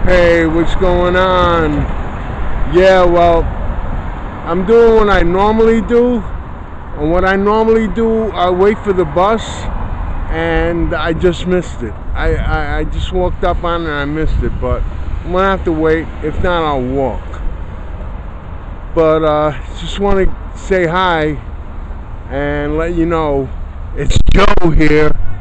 Hey, what's going on? Yeah, well, I'm doing what I normally do. And what I normally do, I wait for the bus, and I just missed it. I just walked up on it and I missed it, but I'm gonna have to wait. If not, I'll walk. But just want to say hi and let you know it's Joe here.